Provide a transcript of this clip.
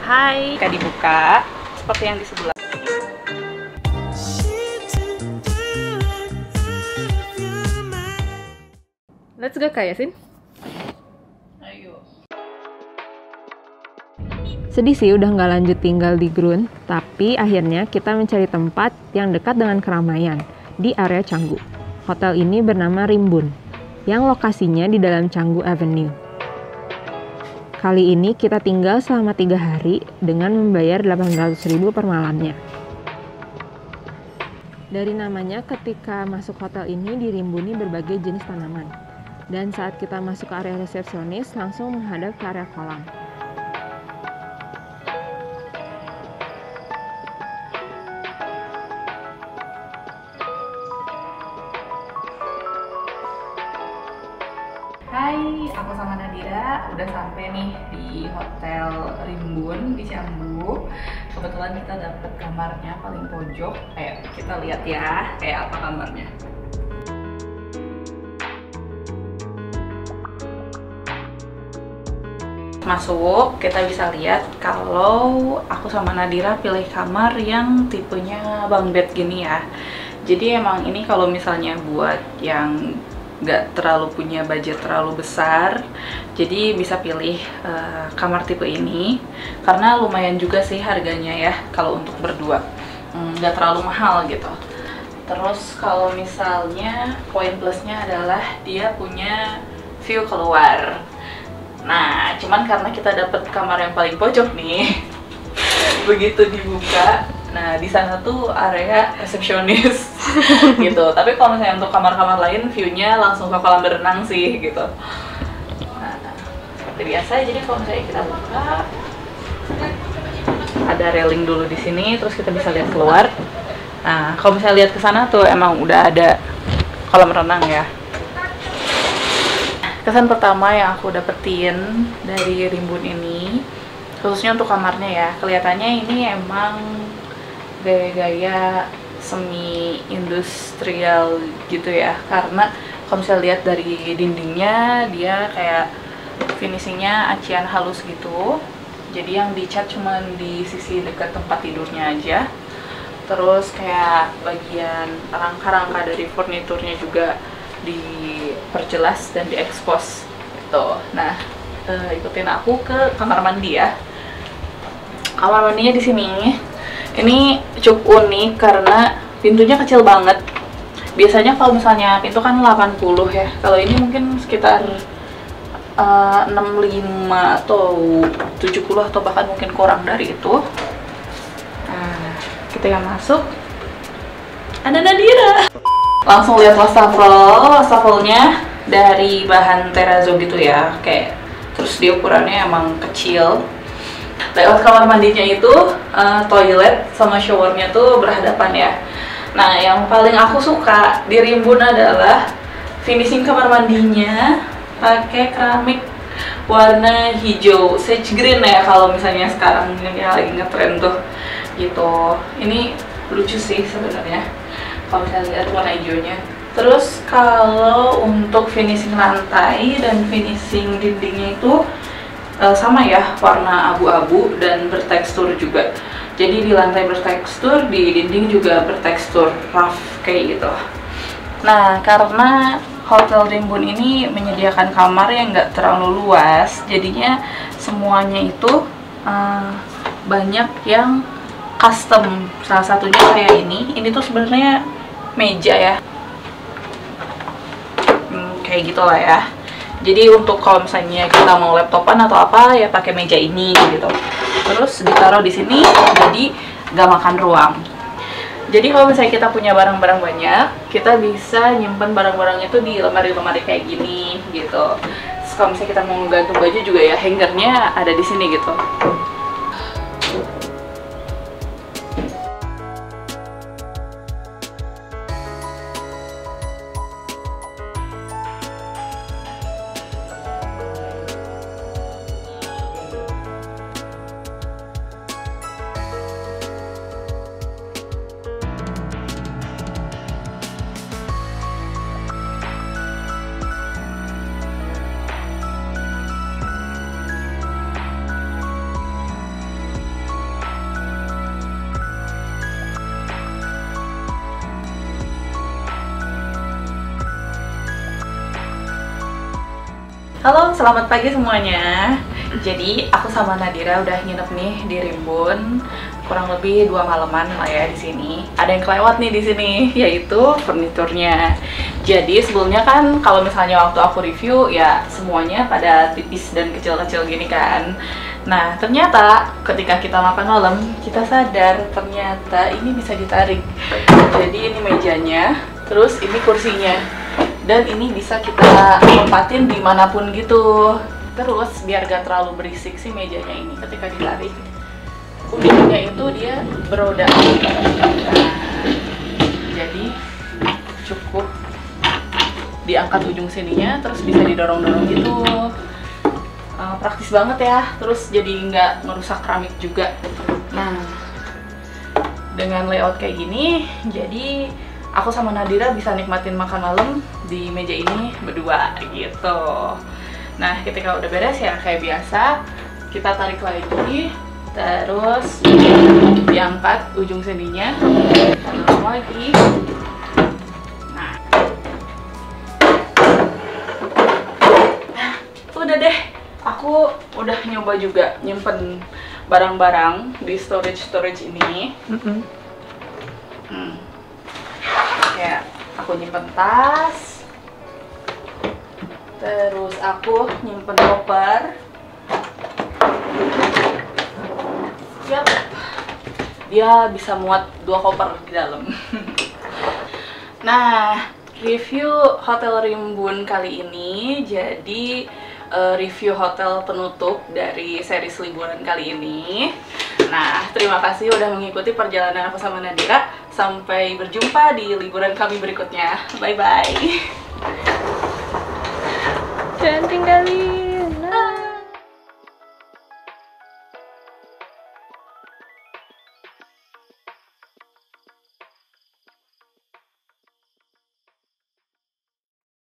Hai, jika dibuka seperti yang di sebelah. Let's go Kak Yasin. Ayo. Sedih sih udah nggak lanjut tinggal di Grun, tapi akhirnya kita mencari tempat yang dekat dengan keramaian di area Canggu. Hotel ini bernama Rimbun, yang lokasinya di dalam Canggu Avenue. Kali ini kita tinggal selama 3 hari dengan membayar 800.000 per malamnya. Dari namanya, ketika masuk hotel ini dirimbuni berbagai jenis tanaman. Dan saat kita masuk ke area resepsionis, langsung menghadap ke area kolam. Hai, aku sama Nadira udah sampai nih di Hotel Rimbun di Canggu. Kebetulan kita dapet kamarnya paling pojok. Kayak kita lihat ya, kayak apa kamarnya. Masuk, kita bisa lihat kalau aku sama Nadira pilih kamar yang tipenya bunk bed gini ya. Jadi emang ini kalau misalnya buat yang nggak terlalu punya budget terlalu besar, jadi bisa pilih kamar tipe ini karena lumayan juga sih harganya ya kalau untuk berdua, nggak terlalu mahal gitu. Terus kalau misalnya poin plusnya adalah dia punya view keluar. Nah, cuman karena kita dapet kamar yang paling pojok nih, begitu dibuka, nah di sana tuh area resepsionis gitu. Tapi kalau misalnya untuk kamar-kamar lain, view-nya langsung ke kolam berenang sih gitu. Nah, seperti biasa, jadi kalau misalnya kita buka, ada railing dulu di sini, terus kita bisa lihat keluar. Nah, kalau misalnya lihat ke sana tuh emang udah ada kolam renang ya. Kesan pertama yang aku dapetin dari Rimbun ini, khususnya untuk kamarnya ya, kelihatannya ini emang gaya-gaya semi industrial gitu ya, karena kalau misalnya lihat dari dindingnya dia kayak finishingnya acian halus gitu, jadi yang dicat cuman di sisi dekat tempat tidurnya aja. Terus kayak bagian rangka-rangka dari furniturnya juga diperjelas dan diekspos gitu. Nah, ikutin aku ke kamar mandi ya. Kamar mandinya di sini. Ini cukup unik karena pintunya kecil banget. Biasanya kalau misalnya pintu kan 80 ya. Kalau ini mungkin sekitar 65 atau 70 atau bahkan mungkin kurang dari itu. Nah, ketika masuk ada Nadira. Langsung lihat wastafelnya dari bahan terrazzo gitu ya, kayak terus dia ukurannya emang kecil. Lewat kamar mandinya itu toilet sama showernya tuh berhadapan ya. Nah, yang paling aku suka di Rimbun adalah finishing kamar mandinya pakai keramik warna hijau, sage green ya kalau misalnya sekarang ini lagi ngetren tuh gitu. Ini lucu sih sebenarnya kalau misalnya lihat warna hijaunya. Terus kalau untuk finishing lantai dan finishing dindingnya itu sama ya, warna abu-abu dan bertekstur juga. Jadi di lantai bertekstur, di dinding juga bertekstur rough kayak gitu. Nah, karena Hotel Rimbun ini menyediakan kamar yang nggak terlalu luas, jadinya semuanya itu banyak yang custom. Salah satunya kayak ini tuh sebenarnya meja ya, kayak gitulah ya. Jadi untuk kalau misalnya kita mau laptopan atau apa ya pakai meja ini gitu. Terus ditaruh di sini, jadi nggak makan ruang. Jadi kalau misalnya kita punya barang-barang banyak, kita bisa nyimpen barang-barang itu di lemari-lemari kayak gini gitu. Terus kalau misalnya kita mau gantung baju juga ya, hangernya ada di sini gitu. Halo, selamat pagi semuanya. Jadi aku sama Nadira udah nginep nih di Rimbun kurang lebih 2 malaman lah ya di sini. Ada yang kelewat nih di sini, yaitu furniturnya. Jadi sebelumnya kan kalau misalnya waktu aku review ya semuanya pada tipis dan kecil-kecil gini kan. Nah ternyata ketika kita makan malam kita sadar ternyata ini bisa ditarik. Jadi ini mejanya, terus ini kursinya. Dan ini bisa kita tempatin dimanapun gitu. Terus biar gak terlalu berisik sih mejanya ini ketika ditarik, ujungnya itu dia beroda. Nah, jadi cukup diangkat ujung sininya, terus bisa didorong-dorong gitu. Praktis banget ya. Terus jadi nggak merusak keramik juga. Nah, dengan layout kayak gini, jadi aku sama Nadira bisa nikmatin makan malam di meja ini berdua gitu. Nah, ketika udah beres ya kayak biasa, kita tarik lagi, terus diangkat ujung sendinya, tarik lagi. Nah, udah deh. Aku udah nyoba juga nyimpen barang-barang di storage ini. Kayak aku nyimpen tas, terus aku nyimpen koper. Yap, dia bisa muat 2 koper di dalam. Nah, review Hotel Rimbun kali ini jadi review hotel penutup dari series liburan kali ini. Nah, terima kasih udah mengikuti perjalanan aku sama Nadira. Sampai berjumpa di liburan kami berikutnya. Bye-bye. Jangan tinggalin.